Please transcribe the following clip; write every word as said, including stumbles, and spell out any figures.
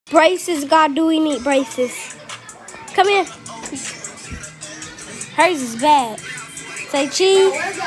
Braces, God, do we need braces? Come here. Hers is bad. Say cheese.